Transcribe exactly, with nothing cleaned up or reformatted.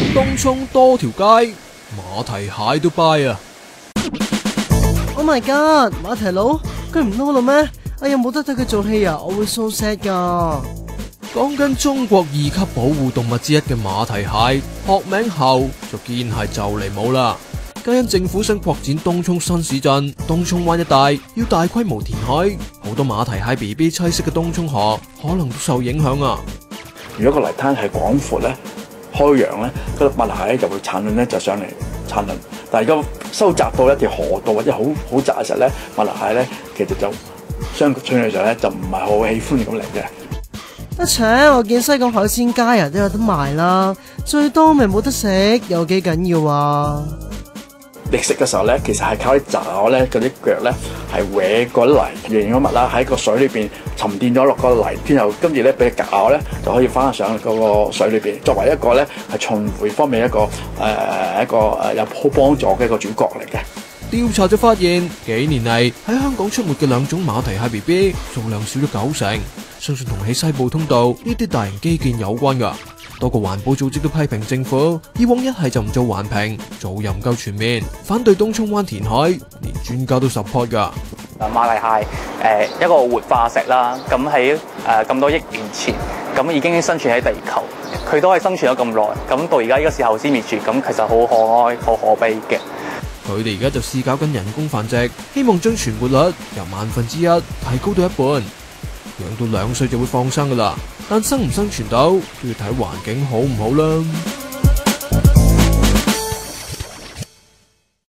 東涌多條街，馬蹄蟹都 buy 啊 ！Oh my god， 馬蹄佬佢唔撈啦咩？哎呀，冇得睇佢做戲啊，我會 so sad 噶。 講緊中國二級保護動物之一嘅馬蹄蟹，學名後就堅係就嚟冇啦。皆因政府想擴展東涌新市鎮，東涌灣一帶要大規模填海，好多馬蹄蟹 B B 棲息嘅東涌河可能都受影響啊！ 如果個泥灘係廣闊咧、開揚咧，嗰啲馬蹄蟹就會產卵咧就上嚟產卵。但係如果收窄到一條河道或者好好窄嘅時候咧，馬蹄蟹咧其實就相對上咧就唔係好喜歡咁嚟嘅。 得且我見西港海鮮街人都有得賣啦，最多咪冇得食，有幾緊要啊？ 你食嘅時候咧，其實係靠啲爪咧，嗰啲腳咧係搲嗰啲泥營養物啦，喺個水裏邊沉澱咗落個泥，之後跟住咧俾佢咬咧，就可以翻上嗰個水裏邊，作為一個咧係循環方面一個誒、呃、一個誒有好幫助嘅一個主角嚟嘅。 調查就發現，幾年嚟喺香港出沒嘅兩種馬蹄蟹 B B 數量少咗九成，相信同起西部通道呢啲大型基建有關㗎。多個環保組織都批評政府以往一係就唔做環評，做又唔夠全面，反對東涌灣填海，連專家都 support 㗎。 馬蹄蟹誒、呃、一個活化石啦，咁喺誒咁多億年前，咁已經生存喺地球，佢都係生存咗咁耐，咁到而家呢個時候先滅絕，咁其實好可愛、好可悲嘅。 佢哋而家就試搞緊人工繁殖，希望將存活率由萬分之一提高到一半，養到兩歲就會放生㗎啦。但生唔生存到都要睇環境好唔好啦。